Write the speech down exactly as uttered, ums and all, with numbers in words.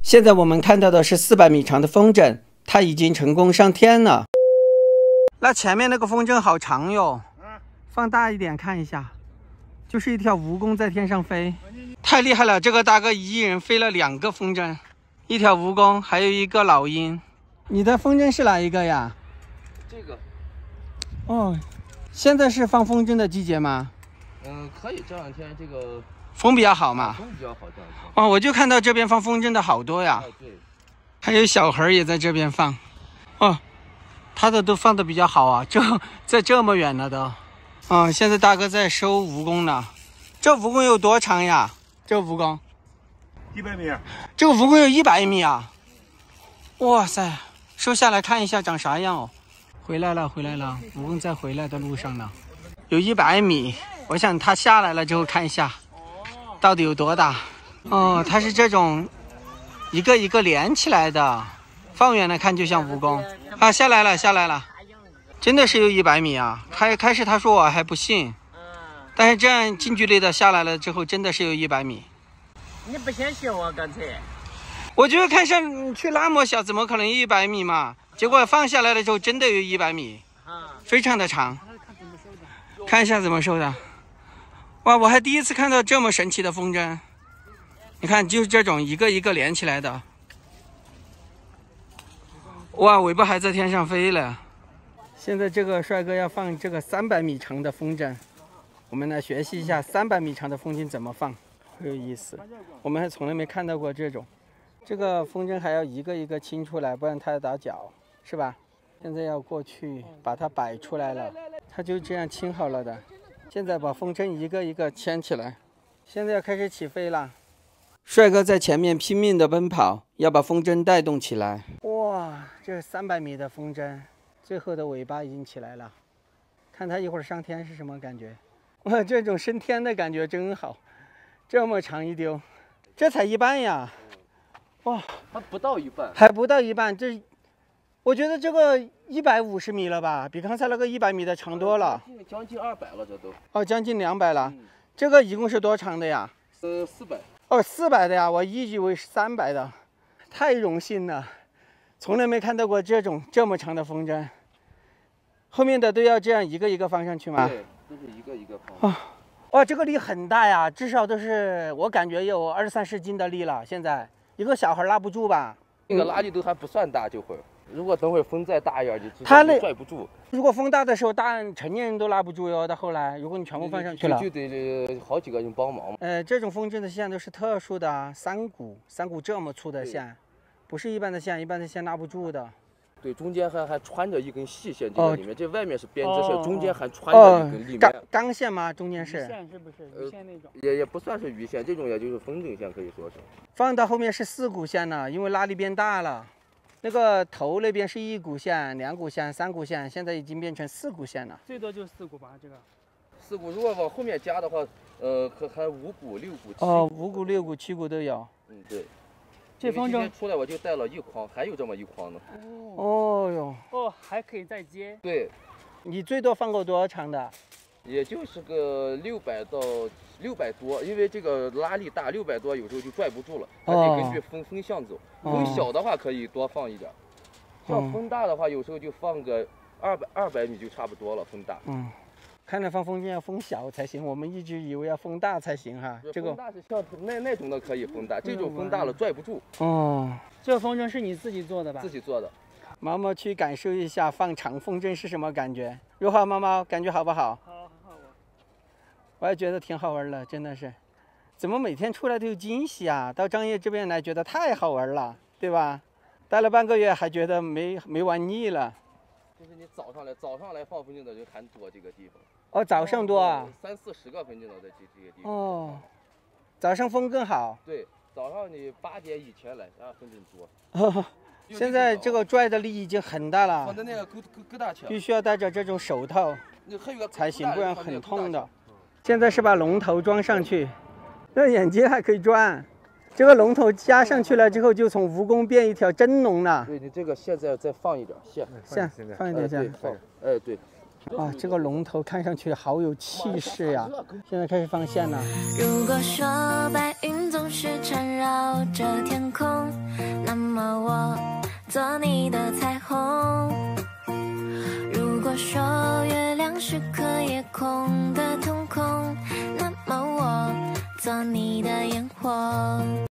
现在我们看到的是四百米长的风筝，它已经成功上天了。那前面那个风筝好长哟，放大一点看一下，就是一条蜈蚣在天上飞，太厉害了！这个大哥一人飞了两个风筝，一条蜈蚣，还有一个老鹰。你的风筝是哪一个呀？ 这个。 哦，现在是放风筝的季节吗？ 嗯，可以。这两天这个风比较好嘛。 风比较好，这两天。 哦，我就看到这边放风筝的好多呀。 哎，对。 还有小孩也在这边放。哦，他的都放的比较好啊，这在这么远了都。哦，现在大哥在收蜈蚣呢。这蜈蚣有多长呀？这蜈蚣？ 一百米。 这个蜈蚣有一百米啊！哇塞，收下来看一下长啥样哦。回来了，回来了，蜈蚣在回来的路上呢，有一百米。我想它下来了之后看一下，到底有多大。哦，它是这种一个一个连起来的，放远了看就像蜈蚣啊。下来了，下来了，真的是有一百米啊！开开始他说我还不信，但是这样近距离的下来了之后，真的是有一百米。 你不相信我刚才？ 我觉得看上去那么小，怎么可能一百米嘛？结果放下来了之后，真的有一百米，非常的长。看一下怎么收的。哇，我还第一次看到这么神奇的风筝。你看，就是这种一个一个连起来的。哇，尾巴还在天上飞了。现在这个帅哥要放这个三百米长的风筝，我们来学习一下三百米长的风筝怎么放，很有意思。我们还从来没看到过这种。这个风筝还要一个一个清出来，不然它要打脚，是吧？现在要过去把它摆出来了，它就这样清好了的。现在把风筝一个一个牵起来，现在要开始起飞了。帅哥在前面拼命的奔跑，要把风筝带动起来。哇，这是三百米的风筝，最后的尾巴已经起来了。看它一会儿上天是什么感觉？哇，这种升天的感觉真好，这么长一丢，这才一半呀！哇， 还不到一半， 还不到一半，这我觉得这个一百五十米了吧，比刚才那个一百米的长多了。 将近二百了，这都。 哦，将近两百了。 嗯、 这个一共是多长的呀？ 呃，四百。 哦，四百的呀，我一直以为是三百的。太荣幸了，从来没看到过这种这么长的风筝。后面的都要这样一个一个放上去吗？ 对，都是一个一个放。 哦，哇，这个力很大呀，至少都是我感觉有二三十斤的力了。现在一个小孩拉不住吧？ 这个拉力都还不算大，这会儿。如果等会儿风再大一点，就它那拽不住。 如果风大的时候，大人成年人都拉不住哟。到后来，如果你全部放上去了， 就得好几个人帮忙。 呃，这种风筝的线都是特殊的啊，三股，三股这么粗的线，不是一般的线，一般的线拉不住的。 对，中间还还穿着一根细线，这个里面，哦、这外面是编织线， 哦、 中间还穿着一根立面。 钢钢线吗？中间是？ 鱼线是不是？鱼线那种？ 呃、也也不算是鱼线，这种也就是风筝线，可以说是。 放到后面是四股线了，因为拉力变大了。那个头那边是一股线、两股线、三股线，现在已经变成四股线了。 最多就四股吧，这个。 四股，如果往后面加的话，呃，可还五股、六股、七股。 哦，五股、六股、七股都有。 嗯，对。 这风筝出来我就带了一筐，还有这么一筐呢。 哦哟。 哦，还可以再接。 对。 你最多放过多长的？ 也就是个六百到六百多，因为这个拉力大，六百多有时候就拽不住了，还得根据风、哦、风向走。风小的话可以多放一点，像、哦、风大的话，有时候就放个二百二百米就差不多了。风大。 嗯。看来放风筝要风小才行，我们一直以为要风大才行哈。这个风大是像那那种的可以风大，这种风大了拽不住。 哦， 这个风筝是你自己做的吧？ 自己做的。 毛毛去感受一下放长风筝是什么感觉？如何，毛毛？感觉好不好？ 好，好玩。 我也觉得挺好玩的，真的是。怎么每天出来都有惊喜啊？到张掖这边来觉得太好玩了，对吧？待了半个月还觉得没没玩腻了。 就是你早上来，早上来放风筝的人还多，这个地方。 哦，早上多啊， 三四十个风筝的在这这个地方。 哦，早上风更好。 对，早上你八点以前来，然后风筝多。 哦，现在这个拽的力已经很大了， 放在那个勾勾勾大去， 必须要戴着这种手套才行，不然很痛的。现在是把龙头装上去，这眼睛还可以转。这个龙头加上去了之后，就从蜈蚣变一条真龙了。 对，你这个现在再放一点线， 线放一点线， 放，哎对。 啊，这个龙头看上去好有气势呀！现在开始放线了。 如果说白云总是缠绕着天空， 彩虹。如果说月亮是颗夜空的瞳孔，那么我做你的烟火。